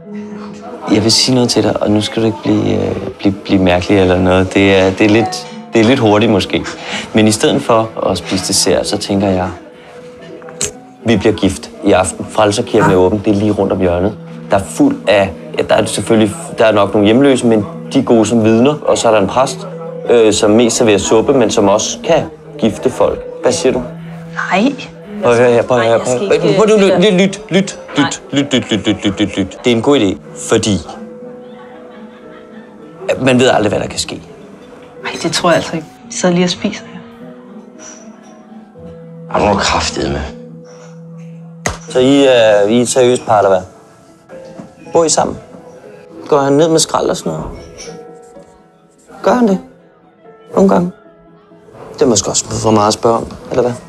Jeg vil sige noget til dig, og nu skal du ikke blive mærkelig eller noget. Det er lidt hurtigt måske. Men i stedet for at spise dessert, så tænker jeg, vi bliver gift i aften. Frelserkirken er åben, det er lige rundt om hjørnet. Der er fuld af, der er nok nogle hjemløse, men de er gode som vidner. Og så er der en præst, som mest serverer suppe, men som også kan gifte folk. Hvad siger du? Nej. Prøv at høre her, prøv at høre. Lyt. Det er en god idé, fordi man ved aldrig, hvad der kan ske. Nej, det tror jeg altså ikke. Vi sidder lige og spiser her. Har du noget kraftigt med? Så I er et seriøst par, eller hvad? Bor I sammen? Går han ned med skrald og sådan noget? Gør han det? Nogle gange? Det er måske også for meget at spørge om, eller hvad?